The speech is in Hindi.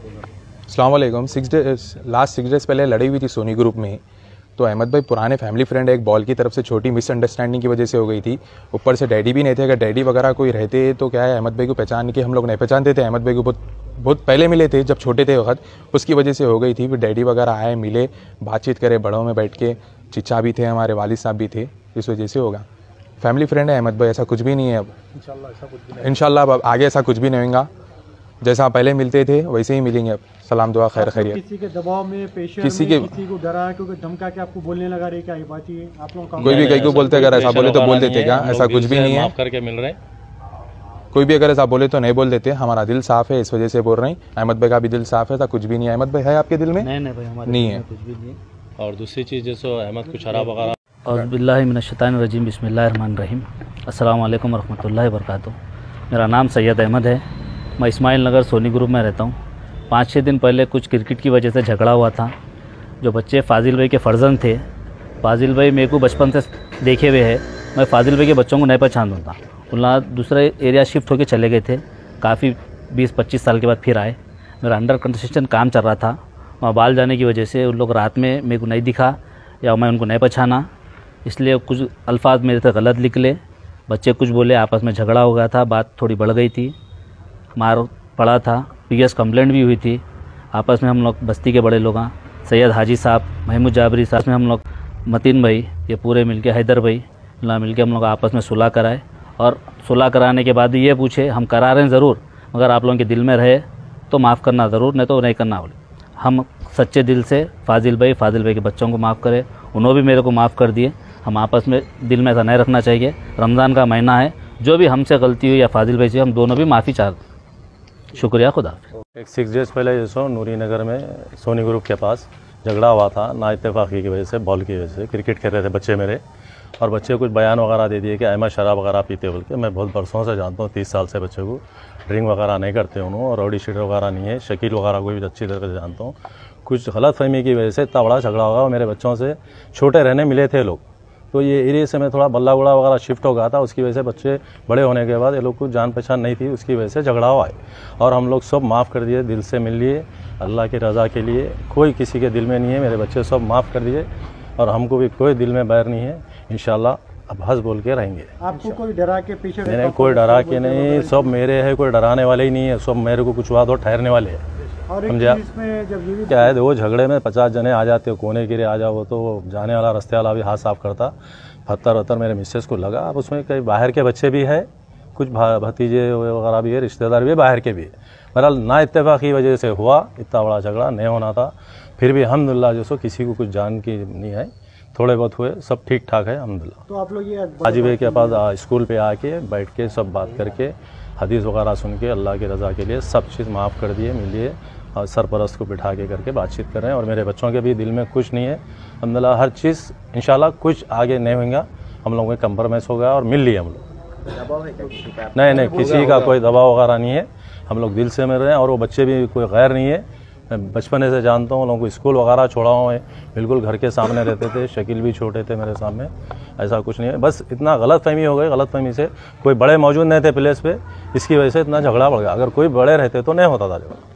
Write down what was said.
अस्सलाम वालेकुम। लास्ट 6 डेज़ पहले लड़ी हुई थी सोनी ग्रुप में। तो अहमद भाई पुराने फैमिली फ्रेंड है, एक बॉल की तरफ से छोटी मिसअंडरस्टैंडिंग की वजह से हो गई थी। ऊपर से डैडी भी नहीं थे। अगर डैडी वगैरह कोई रहते तो क्या है, अहमद भाई को पहचान के हम लोग नहीं पहचानते थे। अहमद भाई को बहुत पहले मिले थे, जब छोटे थे वक्त, उसकी वजह से हो गई थी। फिर डैडी वगैरह आए, मिले, बातचीत करे, बड़ों में बैठ के, चिचा भी थे, हमारे वालिद साहब भी थे, इस वजह से होगा। फैमिली फ्रेंड है अहमद भाई, ऐसा कुछ भी नहीं है। अब इंशाल्लाह अब आगे ऐसा कुछ भी नहीं होगा। जैसा पहले मिलते थे वैसे ही मिलेंगे। अब सलाम दुआ खैर खैरियत। किसी के दबाव में, प्रेशर में, किसी को डरा क्योंकि धमका के आपको बोलने लगा रहे, क्या ये बात है आप लोग? कोई भी कहीं को बोलते, अगर ऐसा बोले तो बोल देते क्या? ऐसा कुछ भी नहीं है। माफ करके मिल रहे, कोई भी अगर ऐसा बोले तो नहीं बोल देते। हमारा दिल साफ है, इस वजह से बोल रहे हैं। अहमद भाई का भी दिल साफ है, ऐसा कुछ भी नहीं है। अहमद भाई है आपके दिल में? नहीं भाई, हमारे नहीं है कुछ भी नहीं है। और दूसरी चीज़ जैसे अहमद को शराब वगैरह। और बिल्लाहि मिनश्शैतानिर्रजीम, बिस्मिल्लाहिर्रहमानिर्रहीम, अस्सलाम वालेकुम रहमतुल्लाहि व बरकातुहू। मेरा नाम सैयद अहमद है। मैं इस्माइल नगर सोनी ग्रुप में रहता हूँ। 5-6 दिन पहले कुछ क्रिकेट की वजह से झगड़ा हुआ था। जो बच्चे फाजिल भाई के फर्जंद थे, फाजिल भाई मेरे को बचपन से देखे हुए हैं। मैं फाजिल भाई के बच्चों को नहीं पहचानता था। उन्हें दूसरे एरिया शिफ्ट होकर चले गए थे। काफ़ी 20-25 साल के बाद फिर आए। मेरा अंडर कंस्ट्रक्शन काम चल रहा था। वहाँ बाल जाने की वजह से उन लोग रात में मेरे को नहीं दिखा या मैं उनको नहीं पहचाना, इसलिए कुछ अल्फाज मेरे से गलत निकले। बच्चे कुछ बोले, आपस में झगड़ा हो गया था, बात थोड़ी बढ़ गई थी, मार पड़ा था। पीएस कंप्लेंट भी हुई थी। आपस में हम लोग बस्ती के बड़े लोग, सैयद हाजी साहब, महमूद जाबरी साहब में हम लोग, मतीन भाई, ये पूरे मिलके, हैदर भाई मिलके हम लोग आपस में सुलह कराए। और सुलह कराने के बाद ये पूछे, हम करा रहे हैं ज़रूर, मगर आप लोगों के दिल में रहे तो माफ़ करना ज़रूर, नहीं तो नहीं करना। बोले हम सच्चे दिल से फाजिल भाई के बच्चों को माफ़ करे, उन्होंने भी मेरे को माफ़ कर दिए। हम आपस में दिल में ऐसा नहीं रखना चाहिए। रमज़ान का महीना है, जो भी हमसे गलती हुई या फाजिल भाई से, हम दोनों भी माफ़ी चाहते। शुक्रिया, खुदा। एक 6 डेज़ पहले जैसो नूरी नगर में सोनी ग्रुप के पास झगड़ा हुआ था, ना इत्तेफाक़ी की वजह से, बॉल की वजह से। क्रिकेट खेल रहे थे बच्चे मेरे, और बच्चे कुछ बयान वगैरह दे दिए कि अहमद शराब वगैरह पीते बोल के। मैं बहुत बरसों से जानता हूँ, 30 साल से बच्चे को ड्रिंक वगैरह नहीं करते उन्होंने, और रॉडी शीटर वगैरह नहीं है। शकील वगैरह को भी अच्छी तरह से जानता हूँ। कुछ गलत फहमी की वजह से इतना बड़ा झगड़ा होगा। मेरे बच्चों से छोटे रहने मिले थे लोग, तो ये एरिया से मैं थोड़ा बल्ला गुड़ा वगैरह शिफ्ट हो गया था। उसकी वजह से बच्चे बड़े होने के बाद ये लोग को जान पहचान नहीं थी, उसकी वजह से झगड़ा हुआ है। और हम लोग सब माफ़ कर दिए, दिल से मिल लिए, अल्लाह की रज़ा के लिए। कोई किसी के दिल में नहीं है, मेरे बच्चे सब माफ़ कर दिए, और हमको भी कोई दिल में बैर नहीं है। इंशाल्लाह अब हंस बोल के रहेंगे। आपको कोई डरा के पीछे? मैंने कोई डरा के नहीं, सब मेरे है, कोई डराने वाले ही नहीं है। सब मेरे को कुछ हुआ तो ठहरने वाले हैं, समझा? क्या है, वो झगड़े में 50 जने आ जाते हो, कोने गिरे आ जाओ, तो जाने वाला रास्ते वाला भी हाथ साफ करता। पत्थर वत्थर मेरे मिसेस को लगा। अब उसमें कई बाहर के बच्चे भी है, कुछ भतीजे वगैरह भी है, रिश्तेदार भी बाहर के भी है। बहरहाल ना इत्तेफाक़ी वजह से हुआ, इतना बड़ा झगड़ा नहीं होना था। फिर भी अल्हम्दुलिल्लाह जो किसी को कुछ जान की नहीं है, थोड़े बहुत हुए, सब ठीक ठाक है अल्हम्दुलिल्लाह। तो आप लोग ये हाजी भाई के पास स्कूल पे आके बैठ के सब बात करके, हदीस वगैरह सुन के, अल्लाह की रज़ा के लिए सब चीज़ माफ़ कर दिए, मिलिए, और सरपरस्त को बिठा के करके बातचीत कर रहे हैं। और मेरे बच्चों के भी दिल में कुछ नहीं है अल्हम्दुलिल्लाह। हर चीज़ इंशाल्लाह कुछ आगे नहीं होगा। हम लोगों के कंप्रोमाइज़ हो गया और मिल लिए हम लोग। नहीं, किसी का कोई दबाव वगैरह नहीं है। हम लोग दिल से मिल रहे हैं, और वो बच्चे भी कोई गैर नहीं है। मैं बचपन से जानता हूँ, उन लोगों को स्कूल वगैरह छोड़ा हुआ है, बिल्कुल घर के सामने रहते थे। शकील भी छोटे थे मेरे सामने, ऐसा कुछ नहीं है। बस इतना गलत फहमी हो गई, गलत फहमी से कोई बड़े मौजूद नहीं थे प्लेस पे, इसकी वजह से इतना झगड़ा बढ़ गया। अगर कोई बड़े रहते तो नहीं होता था झगड़ा।